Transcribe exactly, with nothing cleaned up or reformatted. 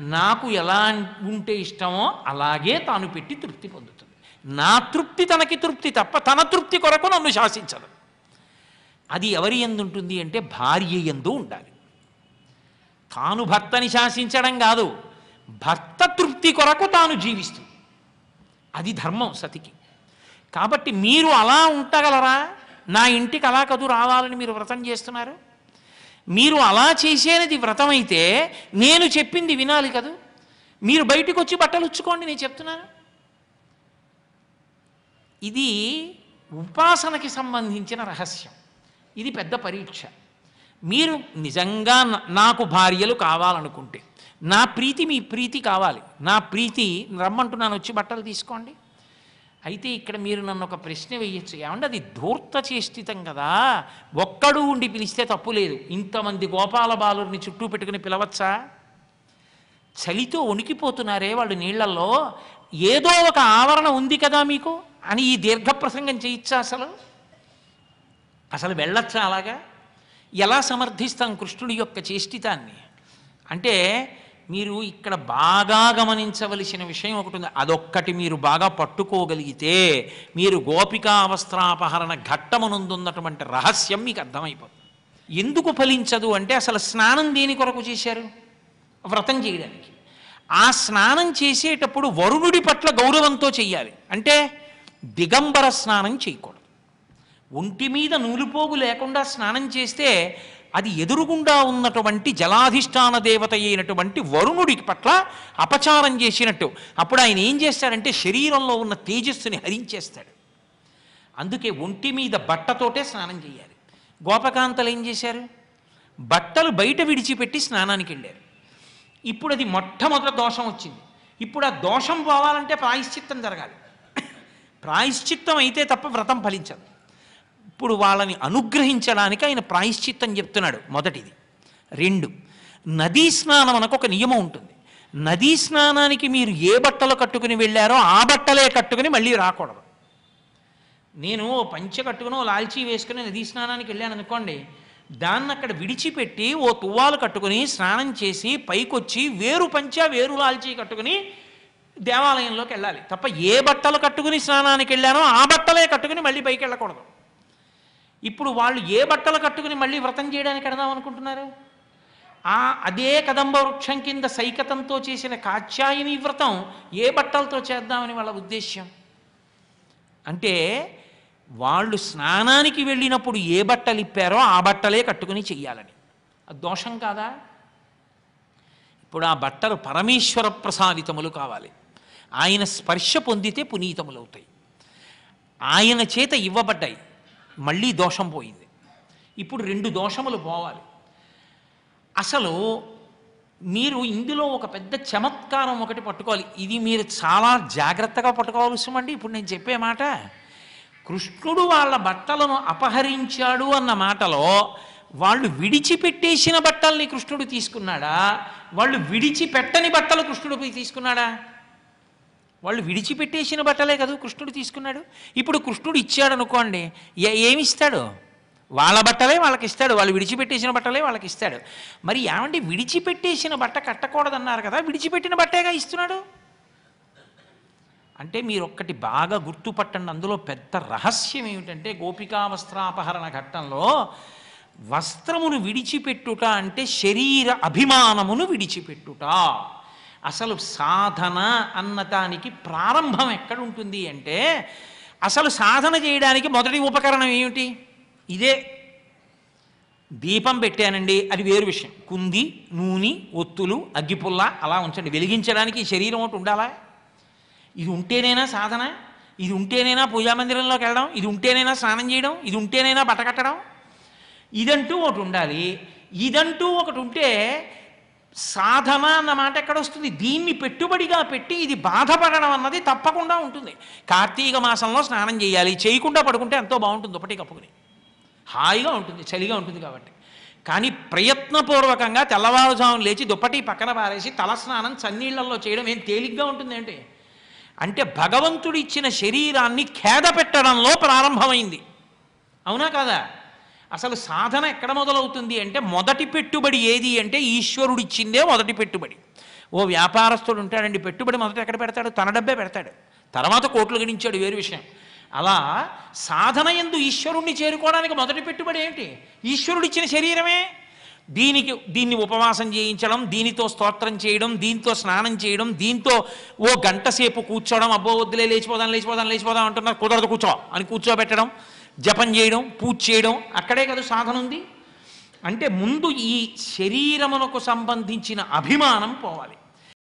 నాకు ఎలా ఉంటే ఇష్టమో అలాగే తాను పెట్టి తృప్తి పొందుతుంది. నా తృప్తి తనకి తృప్తి తప్ప తన తృప్తి కొరకు నన్ను శాసించదు. అది ఎవరి యందు ఉంటుంది అంటే భార్య యందు ఉండాలి. తాను భర్తని శాసించడం కాదు, భర్త తృప్తి కొరకు తాను జీవిస్తుంది. అది ధర్మం సతికి. కాబట్టి మీరు అలా ఉండగలరా? నా ఇంటికి అలా కదు రావాలని మీరు వ్రతం చేస్తున్నారు. మీరు అలా చేసేది వ్రతం అయితే నేను చెప్పింది వినాలి కదూ. మీరు బయటకు వచ్చి బట్టలు ఉచ్చుకోండి నేను చెప్తున్నాను. ఇది ఉపాసనకి సంబంధించిన రహస్యం. ఇది పెద్ద పరీక్ష. మీరు నిజంగా నాకు భార్యలు కావాలనుకుంటే, నా ప్రీతి మీ ప్రీతి కావాలి, నా ప్రీతి రమ్మంటున్నాను వచ్చి బట్టలు తీసుకోండి. అయితే ఇక్కడ మీరు నన్ను ఒక ప్రశ్న వేయచ్చు, ఏమంటే అది ధూర్త చేష్టితం కదా, ఒక్కడు ఉండి పిలిస్తే తప్పు లేదు, ఇంతమంది గోపాల బాలుర్ని చుట్టూ పెట్టుకుని పిలవచ్చా? చలితో వణికిపోతున్నారే వాళ్ళు నీళ్లలో, ఏదో ఒక ఆవరణ ఉంది కదా మీకు అని ఈ దీర్ఘ ప్రసంగం చేయొచ్చా? అసలు అసలు వెళ్ళొచ్చా? అలాగా ఎలా సమర్థిస్తాం కృష్ణుడి యొక్క చేష్టితాన్ని? అంటే మీరు ఇక్కడ బాగా గమనించవలసిన విషయం ఒకటి ఉంది. అదొక్కటి మీరు బాగా పట్టుకోగలిగితే మీరు గోపికా వస్త్రాపహరణ ఘట్టమునందున్నటువంటి రహస్యం మీకు అర్థమైపోతుంది. ఎందుకు ఫలించదు అంటే అసలు స్నానం దేని కొరకు చేశారు? వ్రతం చేయడానికి. ఆ స్నానం చేసేటప్పుడు వరుణుడి పట్ల గౌరవంతో చెయ్యాలి. అంటే దిగంబర స్నానం చేయకూడదు. ఒంటి మీద నూలుపోగు లేకుండా స్నానం చేస్తే అది ఎదురుగుండా ఉన్నటువంటి జలాధిష్టాన దేవత అయినటువంటి వరుణుడి పట్ల అపచారం చేసినట్టు. అప్పుడు ఆయన ఏం చేస్తాడంటే శరీరంలో ఉన్న తేజస్సుని హరించేస్తాడు. అందుకే ఒంటి మీద బట్టతోటే స్నానం చేయాలి. గోపకాంతలు ఏం చేశారు? బట్టలు బయట విడిచిపెట్టి స్నానానికి వెళ్ళారు. ఇప్పుడు అది మొట్టమొదటి దోషం వచ్చింది. ఇప్పుడు ఆ దోషం పోవాలంటే ప్రాయశ్చిత్తం జరగాలి. ప్రాయశ్చిత్తం అయితే తప్ప వ్రతం ఫలించదు. ఇప్పుడు వాళ్ళని అనుగ్రహించడానికి ఆయన ప్రాయశ్చిత్తం చెప్తున్నాడు. మొదటిది. రెండు, నదీ స్నానం అనకు ఒక నియమం ఉంటుంది. నదీ స్నానానికి మీరు ఏ బట్టలు కట్టుకుని వెళ్ళారో ఆ బట్టలే కట్టుకుని మళ్ళీ రాకూడదు. నేను పంచ కట్టుకుని లాల్చీ వేసుకుని నదీ స్నానానికి వెళ్ళాను అనుకోండి, దాన్ని అక్కడ విడిచిపెట్టి ఓ తువ్వాలు కట్టుకుని స్నానం చేసి పైకొచ్చి వేరు పంచ వేరు లాల్చీ కట్టుకుని దేవాలయంలోకి వెళ్ళాలి తప్ప ఏ బట్టలు కట్టుకుని స్నానానికి వెళ్ళానో ఆ బట్టలే కట్టుకుని మళ్ళీ పైకి వెళ్ళకూడదు. ఇప్పుడు వాళ్ళు ఏ బట్టలు కట్టుకుని మళ్ళీ వ్రతం చేయడానికి వెడదాం అనుకుంటున్నారు? ఆ అదే కదంబ వృక్షం కింద సైకతంతో చేసిన కాత్యాయని వ్రతం ఏ బట్టలతో చేద్దామని వాళ్ళ ఉద్దేశ్యం. అంటే వాళ్ళు స్నానానికి వెళ్ళినప్పుడు ఏ బట్టలు ఇప్పారో ఆ బట్టలే కట్టుకుని చెయ్యాలని. అది దోషం కాదా? ఇప్పుడు ఆ బట్టలు పరమేశ్వర ప్రసాదితములు కావాలి. ఆయన స్పర్శ పొందితే పునీతములు అవుతాయి. ఆయన చేత ఇవ్వబడ్డాయి, మళ్ళీ దోషం పోయింది. ఇప్పుడు రెండు దోషములు పోవాలి. అసలు మీరు ఇందులో ఒక పెద్ద చమత్కారం ఒకటి పట్టుకోవాలి. ఇది మీరు చాలా జాగ్రత్తగా పట్టుకోవాల్సిందండి. ఇప్పుడు నేను చెప్పే మాట, కృష్ణుడు వాళ్ళ బట్టలను అపహరించాడు అన్న మాటలో వాళ్ళు విడిచిపెట్టేసిన బట్టల్ని కృష్ణుడు తీసుకున్నాడా, వాళ్ళు విడిచిపెట్టని బట్టలు కృష్ణుడు పోయి తీసుకున్నాడా? వాళ్ళు విడిచిపెట్టేసిన బట్టలే కదా కృష్ణుడు తీసుకున్నాడు. ఇప్పుడు కృష్ణుడు ఇచ్చాడు అనుకోండి, ఏమి ఇస్తాడు? వాళ్ళ బట్టలే వాళ్ళకి ఇస్తాడు, వాళ్ళు విడిచిపెట్టేసిన బట్టలే వాళ్ళకి ఇస్తాడు. మరి ఏమంటే విడిచిపెట్టేసిన బట్ట కట్టకూడదన్నారు కదా, విడిచిపెట్టిన బట్టేగా ఇస్తున్నాడు. అంటే మీరు ఒక్కటి బాగా గుర్తుపట్టండి, అందులో పెద్ద రహస్యం ఏమిటంటే గోపికా వస్త్రాపహరణ ఘట్టంలో వస్త్రమును విడిచిపెట్టుట అంటే శరీర అభిమానమును విడిచిపెట్టుట. అసలు సాధన అన్నదానికి ప్రారంభం ఎక్కడుంటుంది అంటే, అసలు సాధన చేయడానికి మొదటి ఉపకరణం ఏమిటి? ఇదే. దీపం పెట్టానండి, అది వేరు విషయం. కుంది, నూనె, ఒత్తులు, అగ్గిపుల్ల అలా ఉంచండి. వెలిగించడానికి ఈ శరీరం ఒకటి ఉండాలా? ఇది ఉంటేనేనా సాధన? ఇది ఉంటేనేనా పూజామందిరంలోకి వెళ్ళడం? ఇది ఉంటేనేనా స్నానం చేయడం? ఇది ఉంటేనేనా బట్ట కట్టడం? ఇదంటూ ఒకటి ఉండాలి. ఇదంటూ ఒకటి ఉంటే సాధన అన్న మాట ఎక్కడ వస్తుంది? దీన్ని పెట్టుబడిగా పెట్టి ఇది బాధపడడం అన్నది తప్పకుండా ఉంటుంది. కార్తీక మాసంలో స్నానం చేయాలి, చేయకుండా పడుకుంటే ఎంతో బాగుంటుంది, ఒకటి కప్పుకుని హాయిగా ఉంటుంది, చలిగా ఉంటుంది కాబట్టి. కానీ ప్రయత్నపూర్వకంగా తెల్లవారుజామున లేచి దుప్పటి పక్కన పారేసి తలస్నానం చన్నీళ్లలో చేయడం ఏం తేలిగ్గా ఉంటుంది ఏంటి? అంటే భగవంతుడు ఇచ్చిన శరీరాన్ని ఖేద పెట్టడంలో ప్రారంభమైంది. అవునా కాదా? అసలు సాధన ఎక్కడ మొదలవుతుంది అంటే మొదటి పెట్టుబడి ఏది అంటే ఈశ్వరుడిచ్చిందే మొదటి పెట్టుబడి. ఓ వ్యాపారస్తుడు ఉంటాడండి, పెట్టుబడి మొదట ఎక్కడ పెడతాడు? తన డబ్బే పెడతాడు, తర్వాత కోట్లు గడించాడు, వేరు విషయం. అలా సాధన యందు ఈశ్వరుణ్ణి చేరుకోవడానికి మొదటి పెట్టుబడి ఏమిటి? ఈశ్వరుడిచ్చిన శరీరమే. దీనికి దీన్ని ఉపవాసం చేయించడం, దీనితో స్తోత్రం చేయడం, దీంతో స్నానం చేయడం, దీంతో ఓ గంట సేపు కూర్చోవడం, అబ్బో వద్దులే లేచిపోదాం లేచిపోదాం లేచిపోదాం అంటున్నారు, కుదరదు కూర్చో అని కూర్చోబెట్టడం, జపం చేయడం, పూజ చేయడం, అక్కడే కదా సాధన ఉంది. అంటే ముందు ఈ శరీరమునకు సంబంధించిన అభిమానం పోవాలి.